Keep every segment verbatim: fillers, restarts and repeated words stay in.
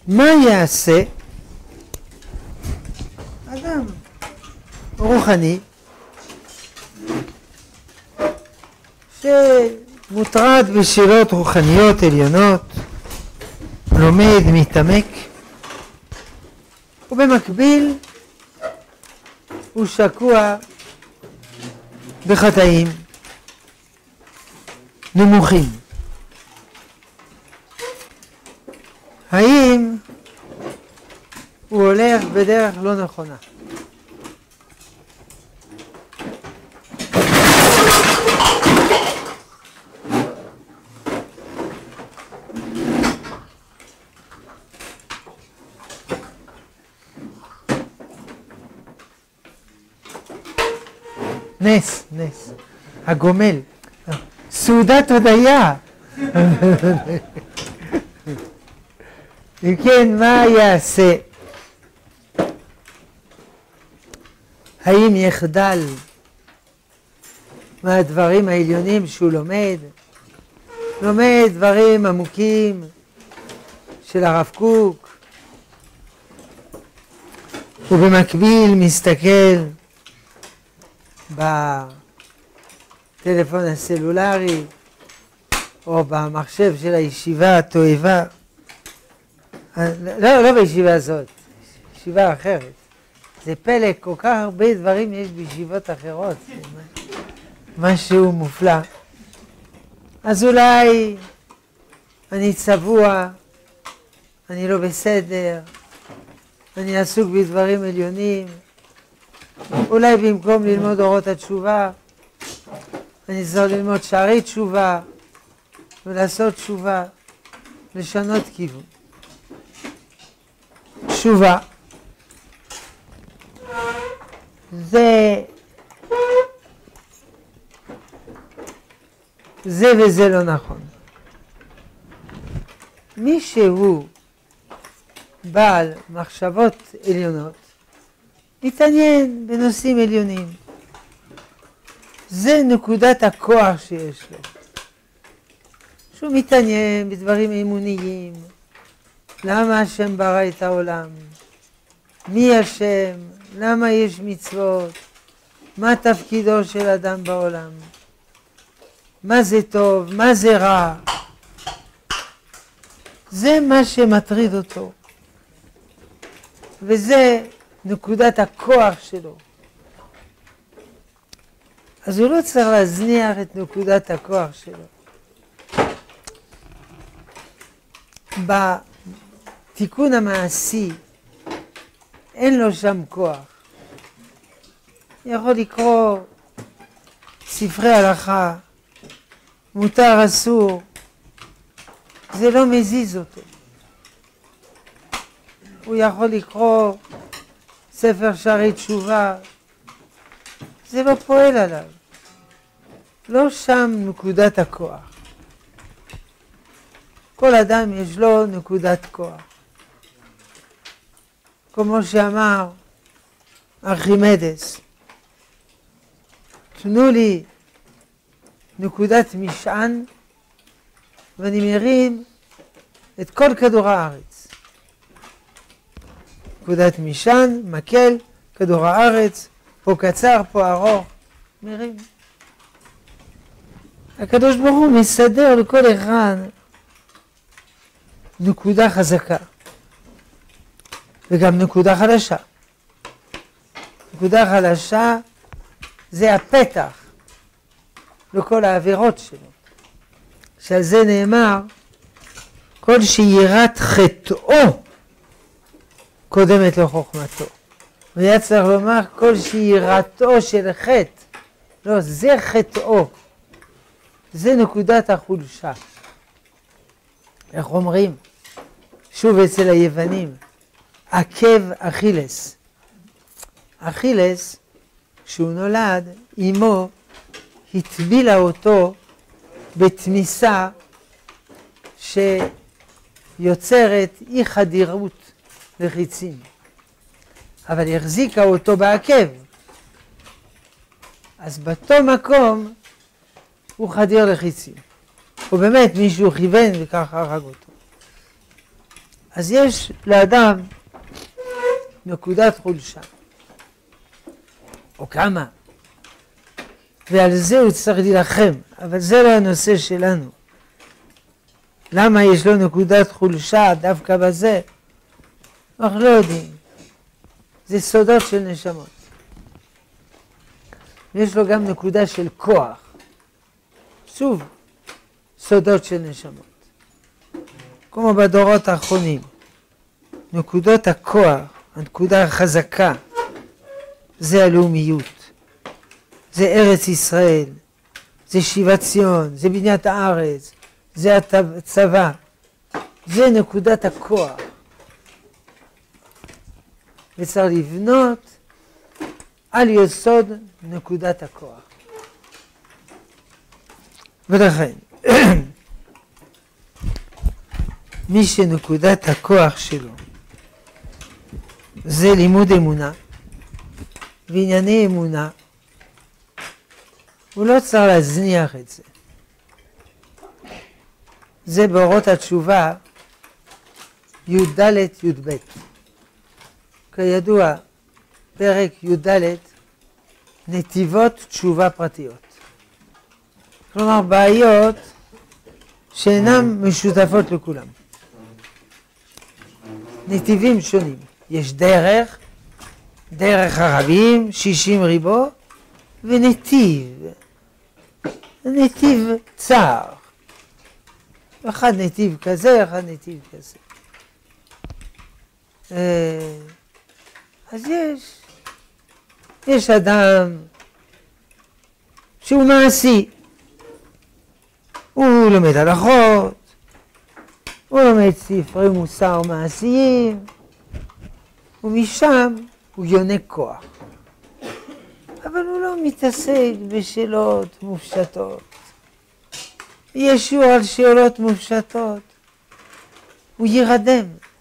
מה יעשה אדם רוחני שמוטרד בשאלות רוחניות עליונות, לומד, מתעמק, ובמקביל הוא שקוע בחטאים נמוכים? האם הוא הולך בדרך לא נכונה? נס, נס, הגומל, סעודת הודיה. אם כן, מה יעשה? האם יחדל מהדברים העליונים שהוא לומד? לומד דברים עמוקים של הרב קוק, ובמקביל מסתכל בטלפון הסלולרי או במחשב של הישיבה התועבה. לא, לא בישיבה הזאת, ישיבה אחרת. זה פלא, כל כך הרבה דברים יש בישיבות אחרות, משהו מופלא. אז אולי אני צבוע, אני לא בסדר, אני עסוק בדברים עליונים, אולי במקום ללמוד אורות התשובה, אני צריך ללמוד שערי תשובה, ולעשות תשובה, לשנות כיוון. תשובה זה זה וזה לא נכון. מי שהוא בעל מחשבות עליונות מתעניין בנושאים עליונים. זה נקודת הכוח שיש לו. שהוא מתעניין בדברים אמוניים. למה השם ברא את העולם? מי השם? למה יש מצוות? מה תפקידו של אדם בעולם? מה זה טוב? מה זה רע? זה מה שמטריד אותו. וזה נקודת הכוח שלו. אז הוא לא צריך להזניח את נקודת הכוח שלו. בתיקון המעשי אין לו שם כוח. יכול לקרוא ספרי הלכה, מותר אסור, זה לא מזיז אותו. הוא יכול לקרוא ספר שערי תשובה, זה לא פועל עליו. לא שם נקודת הכוח. כל אדם יש לו נקודת כוח. כמו שאמר ארכימדס, תנו לי נקודת משען ואני מרים את כל כדור הארץ. נקודת משען, מקל, כדור הארץ, פה קצר, פה ארוך, מרים. הקדוש ברוך הוא מסדר לכל אחד נקודה חזקה וגם נקודה חלשה. נקודה חלשה זה הפתח לכל העבירות שלו. שעל זה נאמר, כל שיראת חטאו קודמת לחוכמתו. והיה צריך לומר, כל שיראתו של חטא. לא, זה חטאו. זה נקודת החולשה. איך אומרים? שוב אצל היוונים, עקב אכילס. אכילס, כשהוא נולד, אמו הטבילה אותו בתמיסה שיוצרת אי חדירות לחיצים. אבל היא החזיקה אותו בעקב. אז באותו מקום הוא חדיר לחיצים. ובאמת מישהו כיוון וככה הרג אותו. אז יש לאדם נקודת חולשה, או כמה, ועל זה הוא צריך להילחם, אבל זה לא הנושא שלנו. למה יש לו נקודת חולשה דווקא בזה? אנחנו לא יודעים. זה סודות של נשמות. יש לו גם נקודה של כוח. שוב, סודות של נשמות. כמו בדורות האחרונים. נקודות הכוח, הנקודה החזקה, זה הלאומיות. זה ארץ ישראל. זה שיבת ציון. זה בניית הארץ. זה הצבא. זה נקודת הכוח. וצריך לבנות על יסוד נקודת הכוח. ולכן, מי שנקודת הכוח שלו זה לימוד אמונה וענייני אמונה, הוא לא צריך להזניח את זה. זה באורות התשובה י"ד י"ב. כידוע, פרק י"ד נתיבות תשובה פרטיות. כלומר, בעיות שאינן משותפות לכולם. נתיבים שונים. יש דרך, דרך הרבים, שישים ריבו, ונתיב. נתיב צר. אחד נתיב כזה, אחד נתיב כזה. אז יש, יש אדם שהוא מעשי. הוא לומד הלכות, הוא לומד ספרי מוסר מעשיים, ומשם הוא יונק כוח. אבל הוא לא מתעסק בשאלות מופשטות. יש שיעור על שאלות מופשטות. הוא ירדם.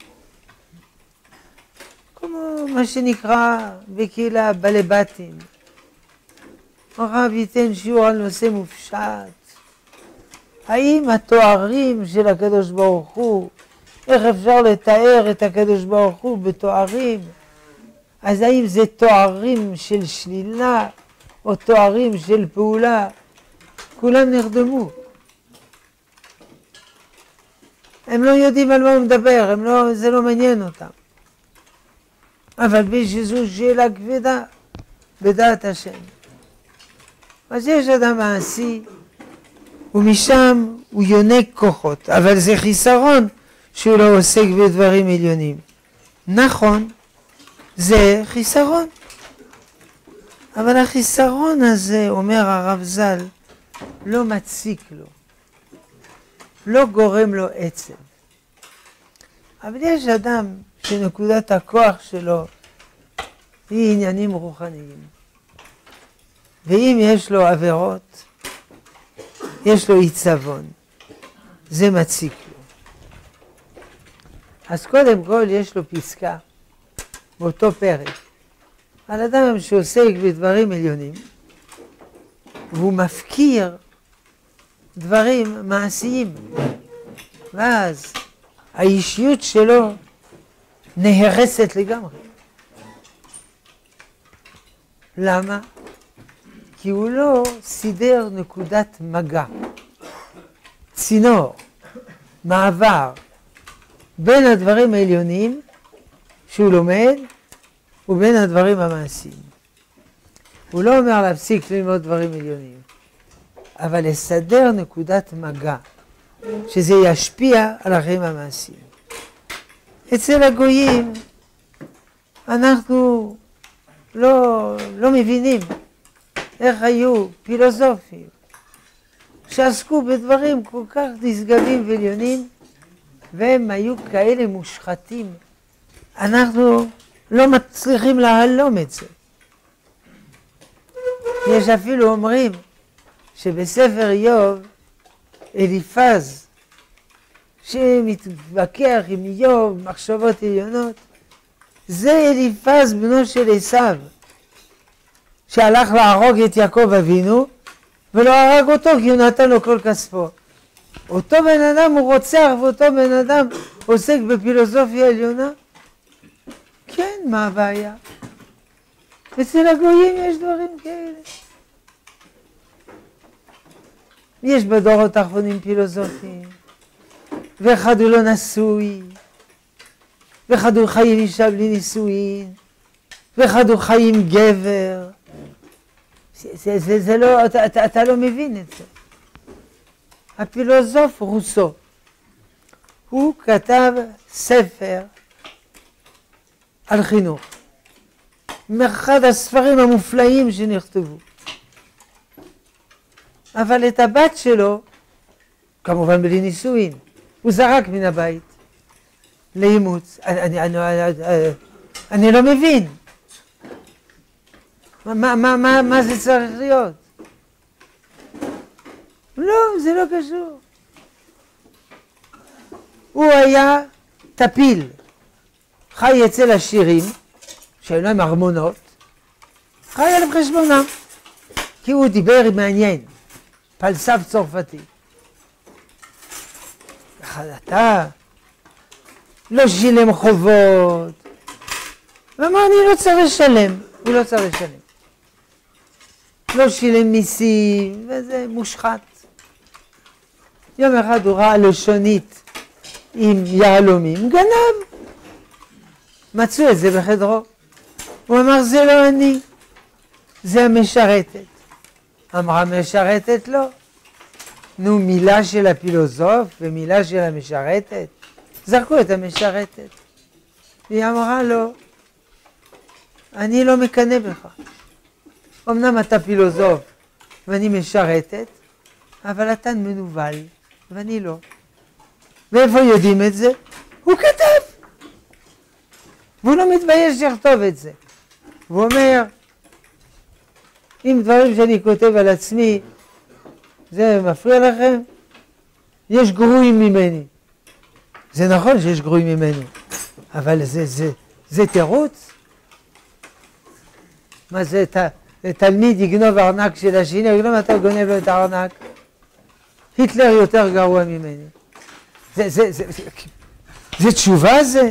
כמו מה שנקרא בקהילה בלבטים. הרב ייתן שיעור על נושא מופשט. האם התוארים של הקדוש ברוך הוא, איך אפשר לתאר את הקדוש ברוך הוא בתוארים? אז האם זה תוארים של שלילה או תוארים של פעולה? כולם נרדמו. הם לא יודעים על מה הוא מדבר, הם לא, זה לא מעניין אותם. אבל בשזו שאלה כבדה בדעת השם. אז יש אדם מעשי, ומשם הוא יונק כוחות, אבל זה חיסרון שהוא לא עוסק בדברים עליונים. נכון, זה חיסרון. אבל החיסרון הזה, אומר הרב ז"ל, לא מציק לו. לא גורם לו עצב. אבל יש אדם שנקודת הכוח שלו היא עניינים רוחניים. ואם יש לו עבירות, יש לו עיצבון. זה מציק לו. אז קודם כל יש לו פסקה באותו פרק על אדם שעוסק בדברים עליונים והוא מפקיר דברים מעשיים, ואז האישיות שלו נהרסת לגמרי. למה? כי הוא לא סידר נקודת מגע, צינור, מעבר בין הדברים העליונים שהוא לומד ובין הדברים המעשיים. הוא לא אומר להפסיק ללמוד דברים עליונים, אבל לסדר נקודת מגע, שזה ישפיע על החיים המעשיים. אצל הגויים אנחנו לא, לא מבינים איך היו פילוסופים שעסקו בדברים כל כך נשגבים ועליונים, והם היו כאלה מושחתים. אנחנו לא מצליחים להלום את זה. יש אפילו אומרים שבספר איוב, אליפז, שמתווכח עם איוב, מחשבות עליונות, זה אליפז בנו של עשיו, שהלך להרוג את יעקב אבינו, ולא הרג אותו כי הוא נתן לו כל כספו. אותו בן אדם הוא רוצח, ואותו בן אדם עוסק בפילוסופיה עליונה? כן, מה הבעיה? אצל הגויים יש דברים כאלה. יש בדורות האחרונים פילוסופים, ואחד הוא לא נשוי, ואחד הוא חי עם אישה בלי נישואין, ואחד הוא חי עם גבר. זה, זה, זה, זה לא, אתה, אתה, אתה לא מבין את זה. הפילוסוף רוסו, הוא כתב ספר על חינוך, מאחד הספרים המופלאים שנכתבו. אבל את הבת שלו, כמובן בלי נישואין, הוא זרק מן הבית לאימוץ. אני, אני, אני, אני לא מבין. מה, מה, מה, מה זה צריך להיות? לא, זה לא קשור. הוא היה טפיל, חי אצל עשירים, שהיו להם ארמונות, חי על חשבונם, כי הוא דיבר מעניין, פלסף צרפתי. אתה לא שילם חובות, ואמר אני לא צריך לשלם, הוא לא צריך לשלם. לא שילם מיסים, וזה מושחת. יום אחד הוא ראה לשונית עם יהלומים, גנב. מצאו את זה בחדרו. הוא אמר זה לא אני, זה המשרתת. אמרה משרתת לא. נו, מילה של הפילוסוף ומילה של המשרתת. זרקו את המשרתת. היא אמרה לו, אני לא מקנא בך. אמנם אתה פילוסוף ואני משרתת, אבל אתה מנוול ואני לא. ואיפה יודעים את זה? הוא כתב. והוא לא מתבייש לכתוב את זה. הוא אומר, אם דברים שאני כותב על עצמי, זה מפריע לכם? יש גרועים ממני. זה נכון שיש גרועים ממנו, אבל זה, זה, זה תירוץ? מה זה, ת, תלמיד יגנוב ארנק של השני, יגנוב אתה גונב את הארנק. היטלר יותר גרוע ממני. זה, זה, זה, זה, זה תשובה זה?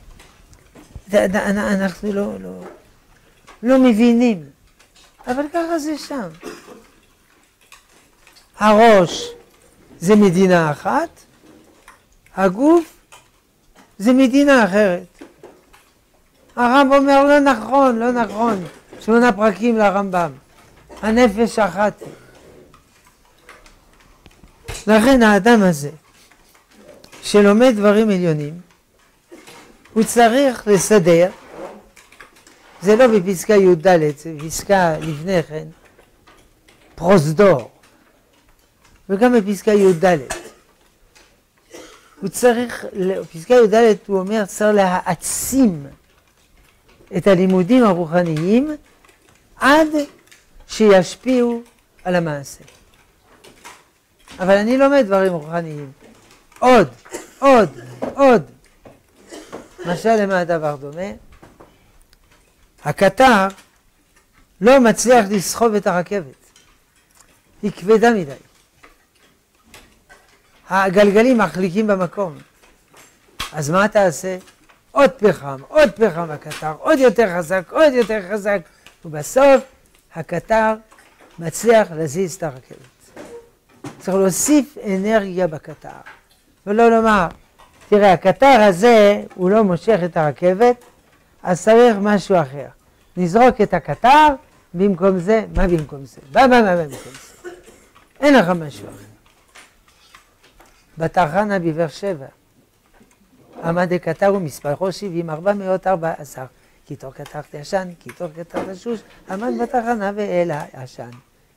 אנחנו לא, לא, לא מבינים, אבל ככה זה שם. הראש זה מדינה אחת, הגוף זה מדינה אחרת. הרמב"ם אומר לא נכון, לא נכון, שמונה פרקים לרמב"ם, הנפש אחת. לכן האדם הזה שלומד דברים עליונים, הוא צריך לסדר, זה לא בפסקה י"ד, זה בפסקה לפני כן, פרוזדור, וגם בפסקה י"ד. הוא צריך, בפסקה י"ד הוא אומר, צריך להעצים את הלימודים הרוחניים עד שישפיעו על המעשה. אבל אני לומד דברים רוחניים. עוד, עוד, עוד. משל למה הדבר דומה? הקטר לא מצליח לסחוב את הרכבת. היא כבדה מדי. הגלגלים מחליקים במקום. אז מה תעשה? עוד פחם, עוד פחם הקטר, עוד יותר חזק, עוד יותר חזק. ובסוף הקטר מצליח להזיז את הרכבת. צריך להוסיף אנרגיה בקטר. ולא לומר, תראה, הקטר הזה הוא לא מושך את הרכבת, אז צריך משהו אחר. נזרוק את הקטר, במקום זה, מה במקום זה? מה, מה, מה, במקום זה? אין לך משהו אחר. בתחנה בבאר שבע, עמד הקטר ומספרו שבעים, ארבע מאות ארבע עשר. כיתור קטר תשן, כיתור קטר תשוש, עמד בתחנה ואלה עשן.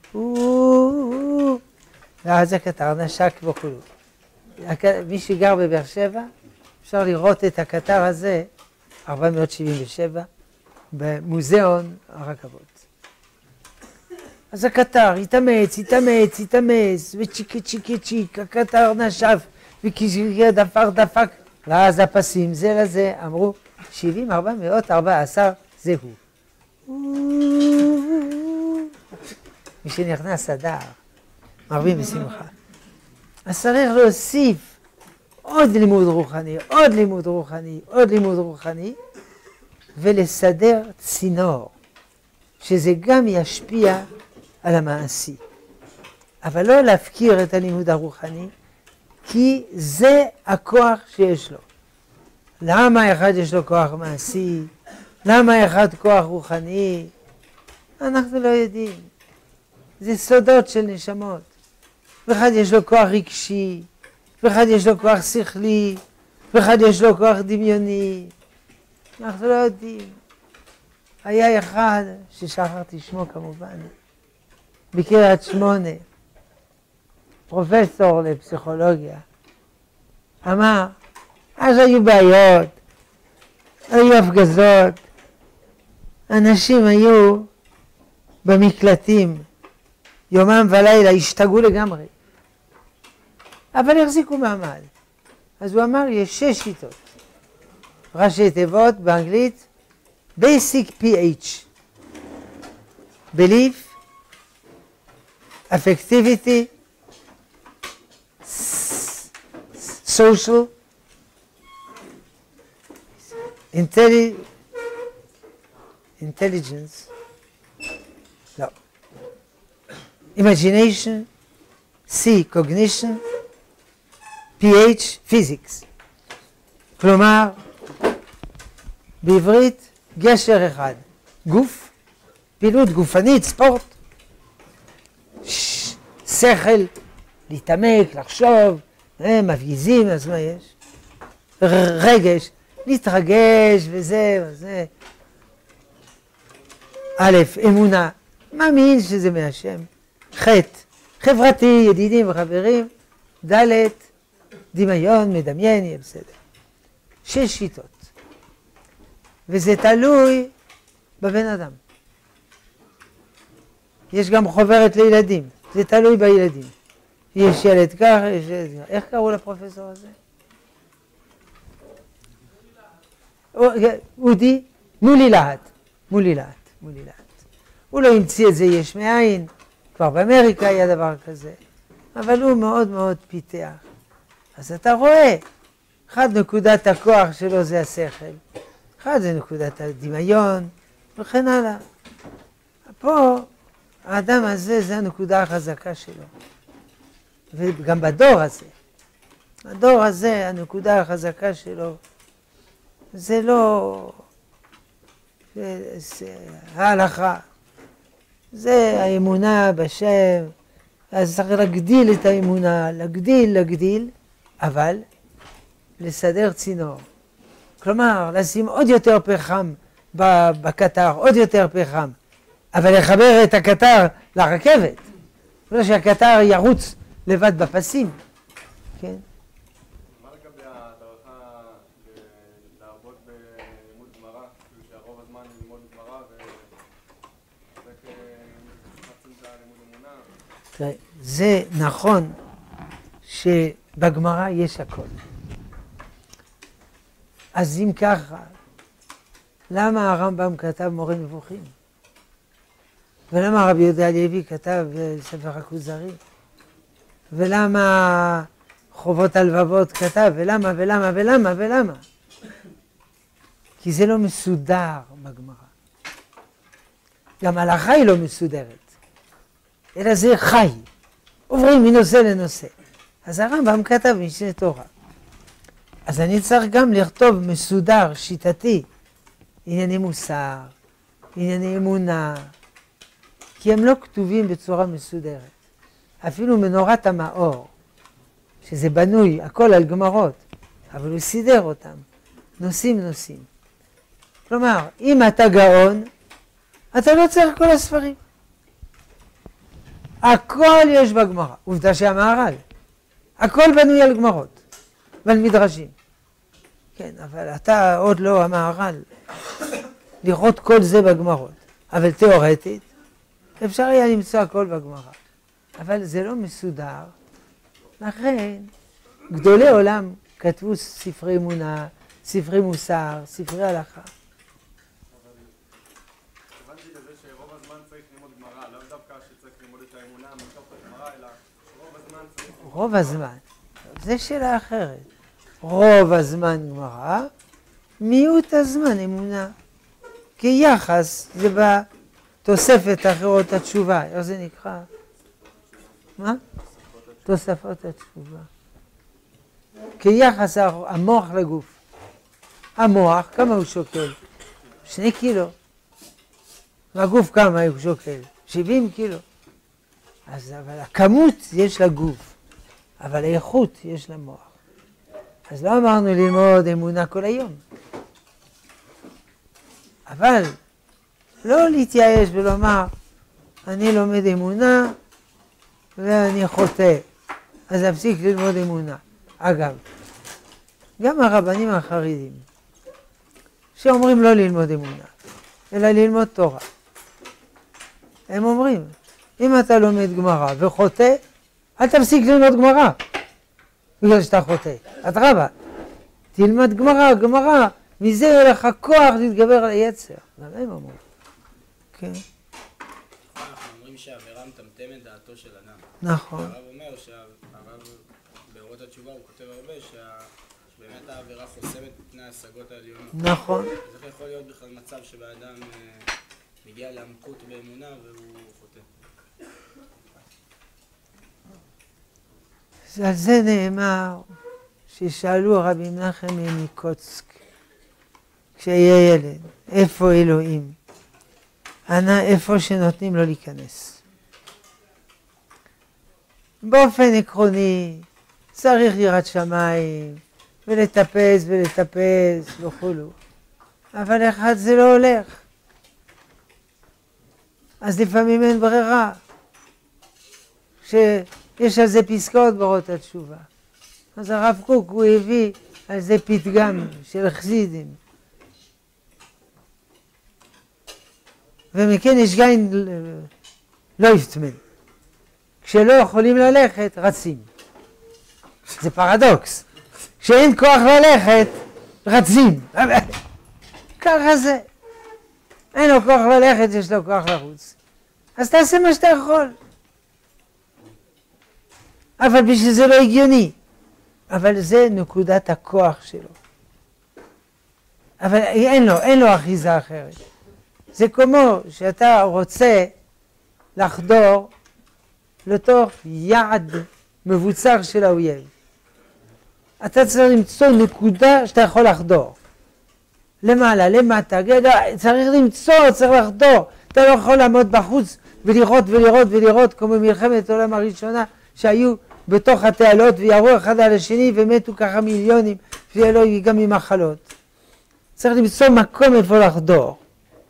ואז הקטר נשק וכולו. מי שגר בבאר שבע, אפשר לראות את הקטר הזה, ארבע מאות שבעים ושבע, במוזיאון הרכבות. אז הקטר התאמץ, התאמץ, התאמץ, וצ'יק צ'יק צ'יק, הקטר נשף, וכי דפק דפק, ואז הפסים זה לזה אמרו, שבעים, ארבע מאות ארבע עשר, זה הוא. מי שנכנס אדר, מרבים בשמחה. אז צריך להוסיף עוד עוד לימוד רוחני, עוד לימוד רוחני, עוד לימוד רוחני, ולסדר צינור, שזה גם ישפיע על המעשי. אבל לא להפקיר את הלימוד הרוחני, כי זה הכוח שיש לו. למה אחד יש לו כוח מעשי? למה אחד כוח רוחני? אנחנו לא יודעים. זה סודות של נשמות. ואחד יש לו כוח רגשי, ואחד יש לו כוח שכלי, ואחד יש לו כוח דמיוני. אנחנו לא יודעים. היה אחד ששכחתי שמו כמובן, בקריית שמונה, פרופסור לפסיכולוגיה, אמר, אז היו בעיות, היו הפגזות, אנשים היו במקלטים, יומם ולילה, השתגעו לגמרי, אבל החזיקו מעמד. אז הוא אמר, יש שש שיטות, ראשי תיבות באנגלית, Basic פי אייץ', Belief, Affectivity, Social, Intelli Intelligence, no. Imagination, C, Cognition, פי אייץ', Physics. כלומר, בעברית, גשר אחד, גוף, פעילות גופנית, ספורט, ש- שכל, להתעמק, לחשוב, אה, מפגיזים, אז מה יש? ר- רגש, להתרגש וזה וזה. א', אמונה, מאמין שזה מהשם. ח', חברתי, ידידים וחברים. ד', דמיון, מדמיין, יהיה בסדר. שש שיטות. וזה תלוי בבן אדם. יש גם חוברת לילדים, זה תלוי בילדים. יש ילד כך, יש ילד כך. איך קראו לפרופסור הזה? אודי? מולי להט. מולי להט. מולי להט. הוא לא המציא את זה יש מאין, כבר באמריקה היה דבר כזה, אבל הוא מאוד מאוד פיתח. אז אתה רואה, אחד נקודת הכוח שלו זה השכל, אחד זה נקודת הדמיון, וכן הלאה. פה, האדם הזה זה הנקודה החזקה שלו. וגם בדור הזה, הדור הזה, הנקודה החזקה שלו, זה לא זה, זה ההלכה, זה האמונה בשם. אז צריך להגדיל את האמונה, להגדיל, להגדיל, אבל לסדר צינור. כלומר, לשים עוד יותר פחם בקטר, עוד יותר פחם, אבל לחבר את הקטר לרכבת, לא שהקטר ירוץ לבד בפסים, כן? מה לגבי ההדרכה להרבות בלימוד גמרא, שהרוב הזמן ללמוד גמרא ורק חצי שעה לימוד אמונה? זה נכון שבגמרא יש הכל. אז אם ככה, למה הרמב"ם כתב מורה נבוכים? ולמה רבי יהודה הלוי כתב ספר הכוזרי? ולמה חובות הלבבות כתב? ולמה ולמה ולמה ולמה? כי זה לא מסודר בגמרא. גם ההלכה היא לא מסודרת, אלא זה חי. עוברים מנושא לנושא. אז הרמב"ם כתב משנה תורה. אז אני צריך גם לכתוב מסודר, שיטתי, ענייני מוסר, ענייני אמונה, כי הם לא כתובים בצורה מסודרת. אפילו מנורת המאור, שזה בנוי, הכל על גמרות, אבל הוא סידר אותם, נושאים נושאים. כלומר, אם אתה גאון, אתה לא צריך כל הספרים. הכל יש בגמרא, עובדה שהמהר"ל, הכל בנוי על גמרות ועל מדרשים. כן, אבל אתה עוד לא המהר"ל, לראות כל זה בגמרות, אבל תיאורטית, אפשר היה למצוא הכל בגמרא, אבל זה לא מסודר. לכן, גדולי עולם כתבו ספרי אמונה, ספרי מוסר, ספרי הלכה. הבנתי לזה שרוב הזמן צריך ללמוד גמרא, לא דווקא שצריך ללמוד את האמונה מתוך הגמרא, אלא רוב הזמן צריך... רוב הזמן. זה שאלה אחרת. רוב הזמן גמרא, מיעוט הזמן אמונה. כיחס זה בתוספת אחרות התשובה, איך זה נקרא? מה? תוספות התשובה. כיחס המוח לגוף. המוח, כמה הוא שוקל? שני קילו. והגוף כמה הוא שוקל? שבעים קילו. אז אבל הכמות יש לגוף, אבל האיכות יש למוח. אז לא אמרנו ללמוד אמונה כל היום. אבל לא להתייאש ולומר, אני לומד אמונה ואני חוטא, אז להפסיק ללמוד אמונה. אגב, גם הרבנים החרדים, שאומרים לא ללמוד אמונה, אלא ללמוד תורה, הם אומרים, אם אתה לומד גמרא וחוטא, אל תפסיק ללמוד גמרא, בגלל שאתה חוטא. את רבה, תלמד גמרא, גמרא, מזה יהיה לך כוח להתגבר על היצר. גם הם אומרים. כן. אנחנו אומרים שהעבירה מטמטמת דעתו של אדם. נכון. הרב אומר שהרב באורות התשובה הוא כותב הרבה שבאמת העבירה חוסמת מפני ההשגות העליונות. נכון. אז איך יכול להיות בכלל מצב שבאדם מגיע לעמקות באמונה והוא חוטא? על זה נאמר ששאלו רבי מנחם מקוצק כשיהיה ילד, איפה אלוהים? ענה איפה שנותנים לו להיכנס. באופן עקרוני צריך יראת שמיים ולטפס ולטפס וכולו, אבל אחד זה לא הולך. אז לפעמים אין ברירה, שיש על זה פסקאות באורות התשובה. אז הרב קוק הוא הביא על זה פתגם של חסידים. ומכן יש גיין לא יפתמן. כשלא יכולים ללכת, רצים. זה פרדוקס. כשאין כוח ללכת, רצים. ככה זה. אין לו כוח ללכת, יש לו כוח לרוץ. אז תעשה מה שאתה יכול. אבל בשביל זה לא הגיוני. אבל זה נקודת הכוח שלו. אבל אין לו, אין לו אחיזה אחרת. זה כמו שאתה רוצה לחדור לתוך יעד מבוצר של האויב. אתה צריך למצוא נקודה שאתה יכול לחדור. למעלה, למטה, צריך למצוא, צריך לחדור. אתה לא יכול לעמוד בחוץ ולראות ולראות ולראות כמו מלחמת העולם הראשונה שהיו בתוך התעלות וירו אחד על השני ומתו ככה מיליונים שיהיה לו גם ממחלות. צריך למצוא מקום איפה לחדור.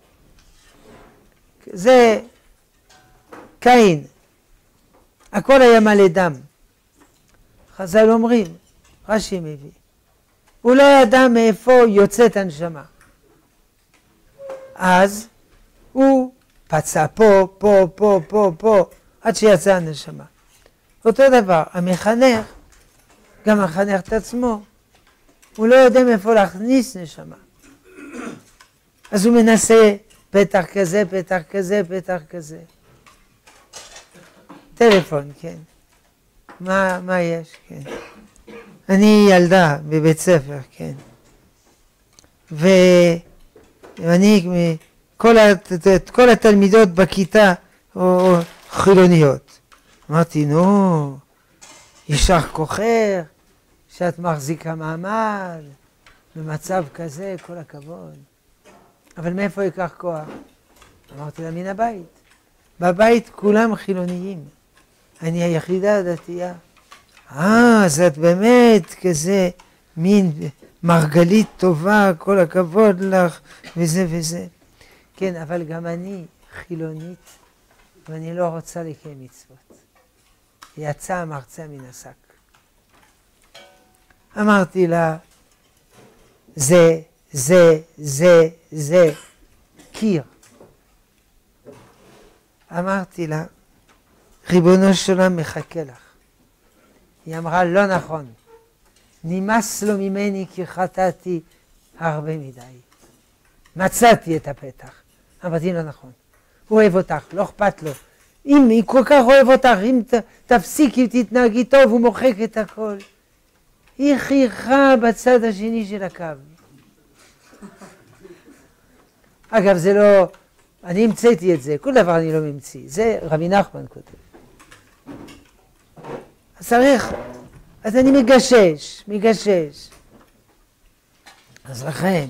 זה קין. הכל היה מלא דם. חז"ל אומרים, רש"י מביא, הוא לא ידע מאיפה יוצאת הנשמה. אז הוא פצע פה, פה, פה, פה, פה, עד שיצא הנשמה. אותו דבר, המחנך, גם מחנך את עצמו, הוא לא יודע מאיפה להכניס נשמה. אז הוא מנסה פתח כזה, פתח כזה, פתח כזה. טלפון, כן. מה, מה יש? כן. אני ילדה בבית ספר, כן. ואני, כל, הת, כל התלמידות בכיתה או, או חילוניות. אמרתי, נו, יישר כוחך, שאת מחזיקה מעמד, במצב כזה, כל הכבוד. אבל מאיפה ייקח כוח? אמרתי לה, מן הבית. בבית כולם חילוניים. אני היחידה הדתייה. אה, אז את באמת כזה מין מרגלית טובה, כל הכבוד לך, וזה וזה. כן, אבל גם אני חילונית, ואני לא רוצה לקיים מצוות. יצא המרצע מן השק. אמרתי לה, זה, זה, זה, זה, קיר. אמרתי לה, ריבונו של עולם מחכה לך. היא אמרה, לא נכון. נמאס לו ממני כי חטאתי הרבה מדי. מצאתי את הפתח. אמרתי, לא נכון. הוא אוהב אותך, לא אכפת לו. אם היא כל כך אוהב אותך, אם ת, תפסיק, אם תתנהגי טוב, הוא מוחק את הכל. היא חייכה בצד השני של הקו. אגב, זה לא, אני המצאתי את זה, כל דבר אני לא ממציא, זה רבי נחמן כותב. אז צריך, אז אני מגשש, מגשש. אז לכן,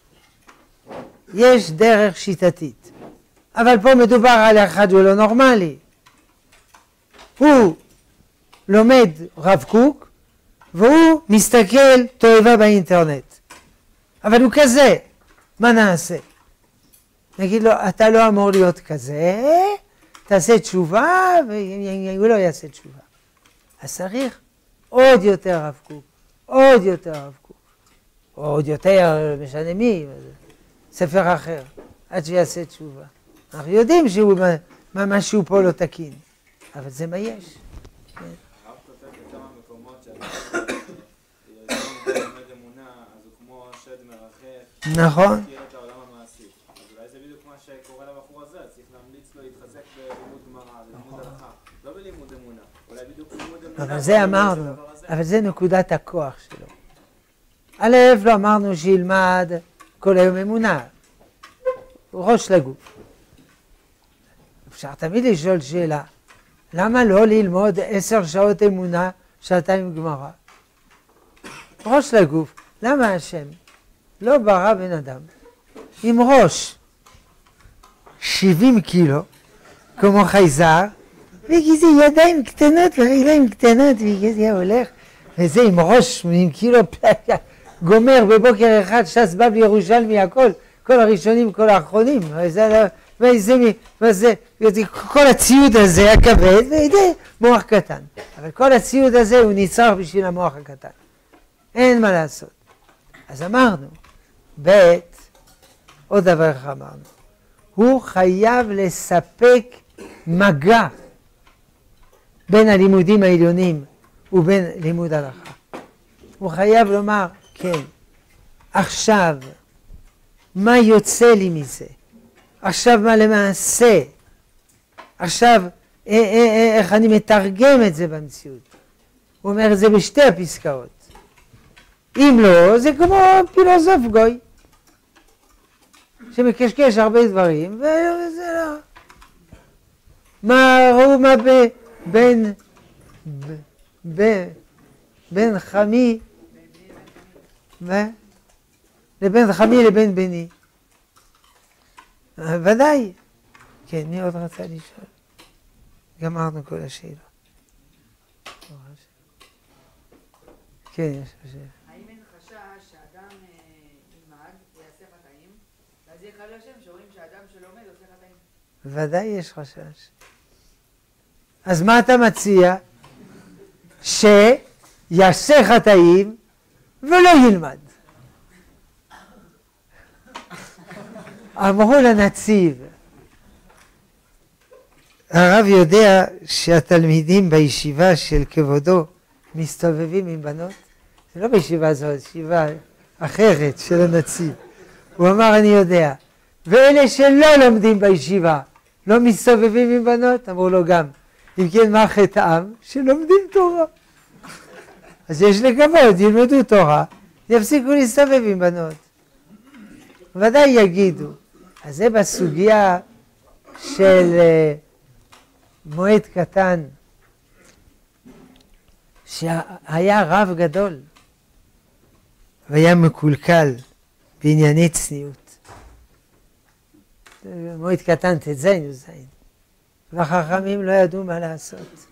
יש דרך שיטתית, אבל פה מדובר על אחד הוא לא נורמלי. הוא לומד רב קוק, והוא מסתכל תועבה באינטרנט. אבל הוא כזה, מה נעשה? נגיד לו, אתה לא אמור להיות כזה, תעשה תשובה, והוא לא יעשה תשובה. אז צריך עוד יותר רב קוק, עוד יותר רב קוק, עוד יותר, משנה מי, ספר אחר, עד שיעשה תשובה. אנחנו יודעים שהוא, משהו פה לא תקין, אבל זה מה יש. הרב כותב בכמה מקומות שאתה לומד אמונה, אז הוא כמו שד מרחף. נכון. מכיר את העולם המעשי. אז אולי זה בדיוק מה שקורה לבחור הזה, צריך להמליץ לו להתחזק בלימוד גמרא, בלימוד הלכה, לא בלימוד אמונה. אולי בדיוק בלימוד אמונה. אבל זה אמרנו, אבל זה נקודת הכוח שלו. א', לא אמרנו שילמד כל היום אמונה. ראש לגוף. אפשר תמיד לשאול שאלה, למה לא ללמוד עשר שעות אמונה, שעתיים גמרא? ראש לגוף, למה השם לא ברא בן אדם עם ראש שבעים קילו, כמו חייזר, וכזה ידיים קטנות ורגליים קטנות, וכזה הולך, וזה עם ראש עם קילו גומר בבוקר אחד, ש"ס בא בירושלמי, הכל, כל הראשונים, כל האחרונים, וזה, וזה, וזה, כל הציוד הזה הכבד, וזה מוח קטן. אבל כל הציוד הזה הוא ניצר בשביל המוח הקטן. אין מה לעשות. אז אמרנו, ב' עוד דבר איך אמרנו, הוא חייב לספק מגע בין הלימודים העליונים ובין לימוד הלכה. הוא חייב לומר, כן, עכשיו, מה יוצא לי מזה? עכשיו מה למעשה? עכשיו, אה, אה, אה, איך אני מתרגם את זה במציאות? הוא אומר את זה בשתי הפסקאות. אם לא, זה כמו פילוסוף גוי, שמקשקש הרבה דברים, וזה לא. מה ראו מה ב, בין, ב, ב, בין חמי, ו, לבין חמי לבין בני. ודאי. כן, מי עוד רצה לשאול? גמרנו כל השאלות. כן, יש השאלה. האם אין חשש שאדם ילמד ויעשה חטאים, ואז יהיה חל השם שאומרים שאדם שלומד עושה חטאים? ודאי יש חשש. אז מה אתה מציע? שיעשה חטאים ולא ילמד. אמרו לנציב, הרב יודע שהתלמידים בישיבה של כבודו מסתובבים עם בנות? זה לא בישיבה הזאת, ישיבה אחרת של הנציב. הוא אמר, אני יודע. ואלה שלא לומדים בישיבה, לא מסתובבים עם בנות? אמרו לו גם. אם כן, מה חטאם? שלומדים תורה. אז יש לקוות, ילמדו תורה, יפסיקו להסתובב עם בנות. ודאי יגידו. אז זה בסוגיה של uh, מועד קטן, שהיה רב גדול, והיה מקולקל בענייני צניעות. מועד קטן תזיין וזיין. והחכמים לא ידעו מה לעשות.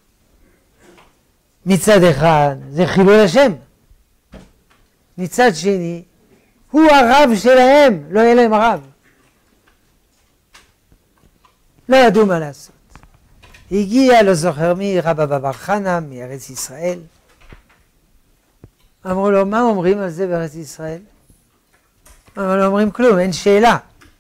מצד אחד זה חילול השם. מצד שני, הוא הרב שלהם, לא יהיה להם רב. לא ידעו מה לעשות. הגיע, לא זוכר מי, רבא בר חנא מארץ ישראל. אמרו לו, מה אומרים על זה בארץ ישראל? אמרו לו, אומרים כלום, אין שאלה.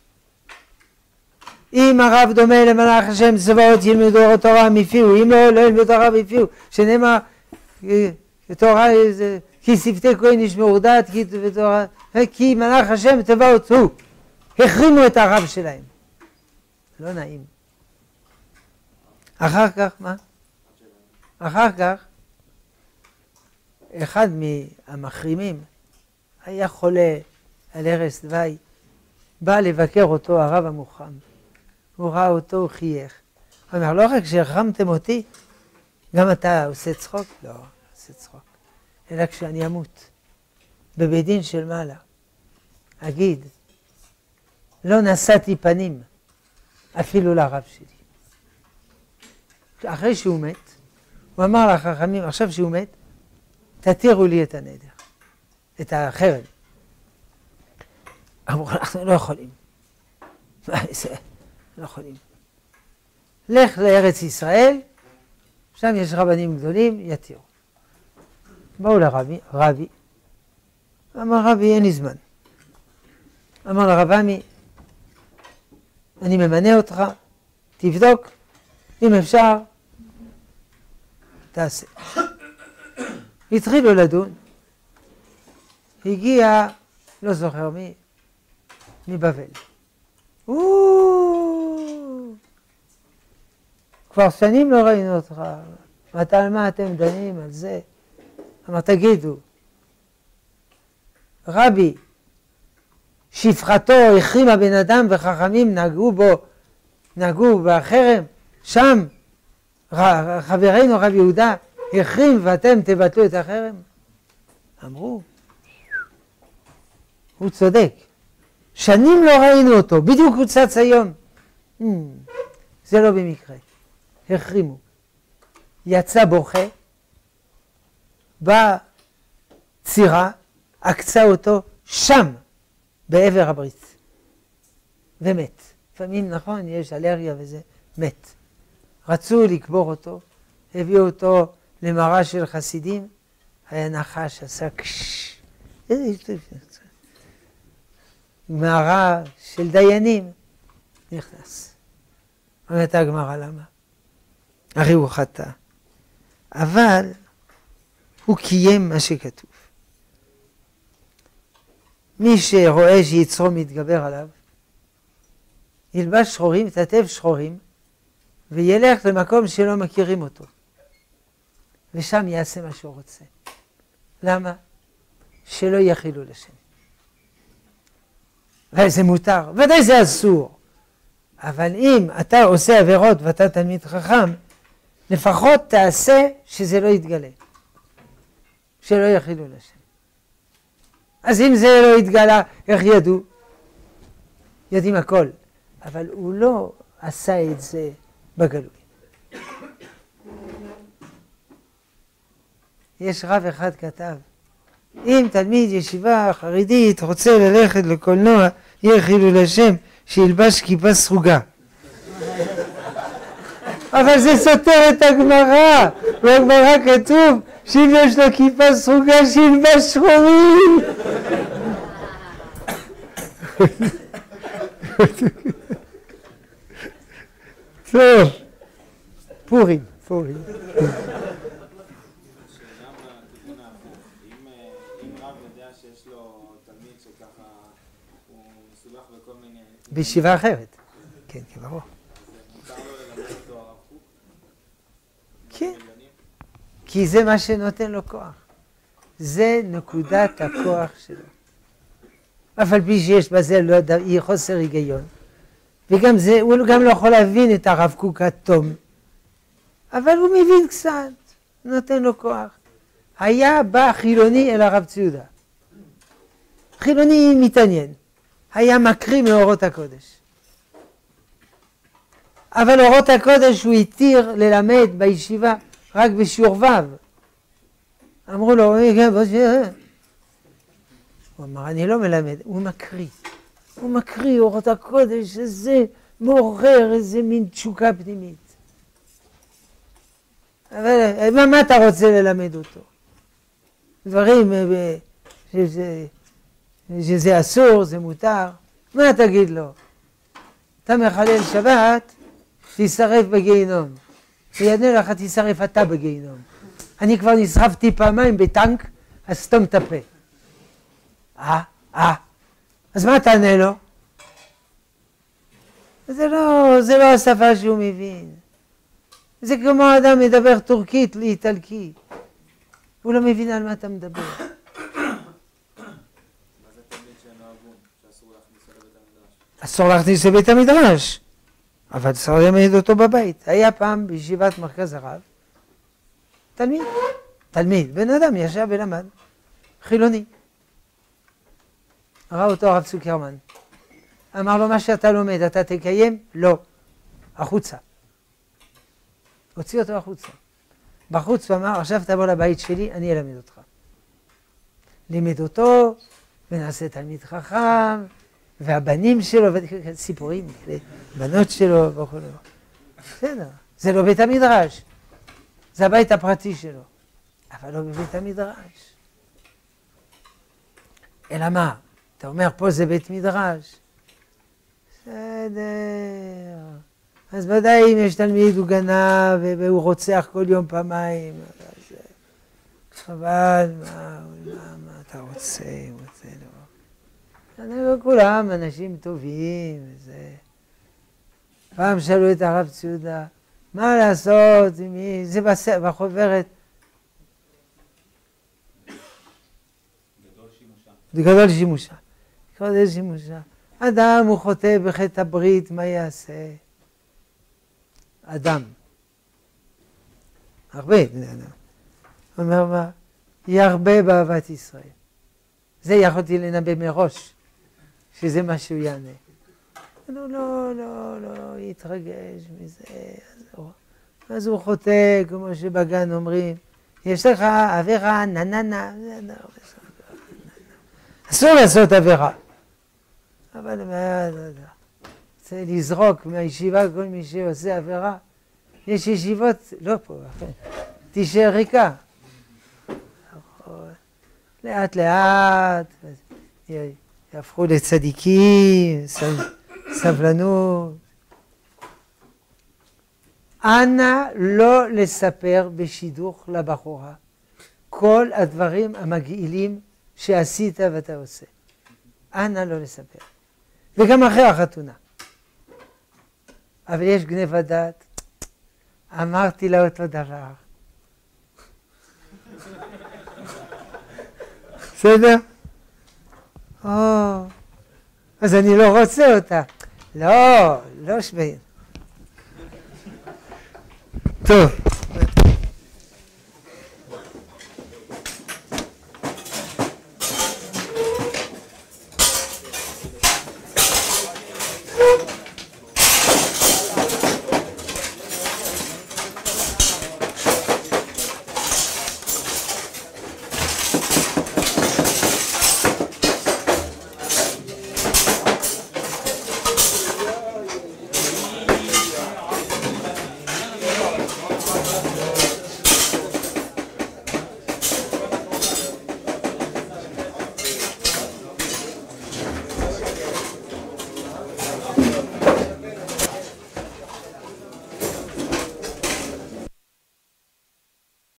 אם הרב דומה למלאך השם צבאות ילמדו תורה מפיהו, אם לא, לא ילמדו תורה מפיהו, שנאמר, תורה, כי שפתי כהן ישמעו דעת, כי תורה, כי מלאך השם צבאות הוא. החרימו את הרב שלהם. לא נעים. אחר כך, מה? אחר כך, אחד מהמחרימים היה חולה על ערש דווי, בא לבקר אותו הרב המוחם. הוא ראה אותו, הוא חייך. הוא אומר, לא רק שהחרמתם אותי, גם אתה עושה צחוק? לא, עושה צחוק. אלא כשאני אמות, בבית דין של מעלה, אגיד, לא נשאתי פנים, אפילו לרב שלי. אחרי שהוא מת, הוא אמר לחכמים, עכשיו שהוא מת, תתירו לי את הנדר, את החרב. אמרו, אנחנו לא יכולים. מה זה? לא יכולים. לך לארץ ישראל, שם יש רבנים גדולים, יתירו. באו לרבי, רבי, אמר רבי, אין לי זמן. אמר לרב עמי, אני ממנה אותך, תבדוק, אם אפשר, תעשה. התחילו לדון, הגיע, לא זוכר מי, מבבל. כבר שנים לא ראינו אותך, מתי על מה אתם דנים על זה? אמר, תגידו, רבי, שפחתו החרימה בן אדם וחכמים נגעו בו, נגעו בחרם, שם חברינו רבי יהודה החרים ואתם תבטלו את החרם? אמרו, הוא צודק, שנים לא ראינו אותו, בדיוק הוא צץ היום. Hmm, זה לא במקרה, החרימו. יצא בוכה, בא צירה, עקצה אותו שם, בעבר הברית, ומת. לפעמים נכון, יש אלרגיה וזה, מת. רצו לקבור אותו, הביאו אותו למראה של חסידים, היה נחש, עשה קשש. מערה של דיינים, נכנס. אומרת הגמרא, למה? הרי הוא חטא. אבל הוא קיים מה שכתוב. מי שרואה שיצרו מתגבר עליו, ילבש שחורים, תתב שחורים, וילך למקום שלא מכירים אותו. ושם יעשה מה שהוא רוצה. למה? שלא יחילו לשם. וזה מותר, ודאי זה אסור. אבל אם אתה עושה עבירות ואתה תלמיד חכם, לפחות תעשה שזה לא יתגלה. שלא יחילו לשם. אז אם זה לא יתגלה, איך ידעו? יודעים הכל. אבל הוא לא עשה את זה בגלוי. יש רב אחד כתב, אם תלמיד ישיבה חרדית רוצה ללכת לקולנוע, יהיה חילול השם, שילבש כיפה סרוגה. אבל זה סותר את הגמרא, בגמרא כתוב שאם יש לו כיפה סרוגה שילבש שחורים. טוב, פורים, פורים. בישיבה אחרת. כן, כן, ברור. כן. כי זה מה שנותן לו כוח. זה נקודת הכוח שלו. אף על פי שיש בזה לא יהיה חוסר היגיון. וגם זה, הוא גם לא יכול להבין את הרב קוק התום. אבל הוא מבין קצת, נותן לו כוח. היה בא חילוני אל הרב ציודה. חילוני מתעניין. היה מקריא מאורות הקודש. אבל אורות הקודש הוא התיר ללמד בישיבה רק בשיעור ו'. אמרו לו, הוא אמר, אני לא מלמד, הוא מקריא. הוא מקריא אורות הקודש, איזה מעורר, איזה מין תשוקה פנימית. אבל מה, מה אתה רוצה ללמד אותו? דברים שזה... שזה אסור, זה מותר, מה תגיד לו? אתה מחלל שבת, תשרף בגיהינום. ויענה לך, תשרף אתה בגיהינום. אני כבר נשרפתי פעמיים בטנק, אז סתום את הפה. אה, אה. אז מה תענה לו? זה לא, זה לא השפה שהוא מבין. זה כמו אדם מדבר טורקית לאיטלקי. הוא לא מבין על מה אתה מדבר. מה זה תלמיד שאינו הגון, שאסור להכניסו לבית המדרש? אסור להכניס לבית המדרש, אבל צריך ללמד אותו בבית. היה פעם בישיבת מרכז הרב, תלמיד, תלמיד, בן אדם ישב ולמד, חילוני. ראה אותו הרב צוקרמן. אמר לו, מה שאתה לומד, אתה תקיים? לא. החוצה. הוציא אותו החוצה. בחוץ הוא אמר, עכשיו תבוא לבית שלי, אני אלמד אותך. לימד אותו, ונעשה תלמיד חכם, והבנים שלו, סיפורים, בנות שלו, וכו'. בסדר, זה לא בית המדרש. זה הבית הפרטי שלו. אבל לא בבית המדרש. אלא מה? אתה אומר, פה זה בית מדרש. בסדר. אז ודאי אם יש תלמיד הוא גנב והוא רוצח כל יום פעמיים. אז חבל, מה, מה, מה אתה רוצה, רוצה לא. אנחנו כולם אנשים טובים וזה. פעם שאלו את הרב ציודה, מה לעשות, זה בחוברת. גדול שימושה. גדול שימושה. אדם הוא חוטא בחטא הברית, מה יעשה? אדם. הרבה בני אדם. הוא אומר מה? ירבה באהבת ישראל. זה יכולתי לנבא מראש, שזה מה שהוא יענה. לא, לא, לא, לא, יתרגש מזה. אז הוא, אז הוא חוטא, כמו שבגן אומרים, יש לך עבירה, נה נה נה. אסור לעשות עבירה. אבל מה, לא יודע. רוצה לזרוק מהישיבה כל מי שעושה עבירה. יש ישיבות, לא פה, תישאר ריקה. לאט לאט, יהפכו לצדיקים, סבלנות. אנא לא לספר בשידוך לבחורה כל הדברים המגעילים שעשית ואתה עושה. אנא לא לספר. וגם אחרי החתונה. אבל יש גנבת דעת. אמרתי לה אותו דבר. בסדר? או, אז אני לא רוצה אותה. לא, לא שווה. טוב.